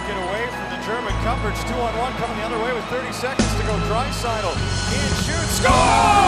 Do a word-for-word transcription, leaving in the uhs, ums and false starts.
get away from the German coverage. Two on one coming the other way with thirty seconds to go. Draisaitl in, shoots, score!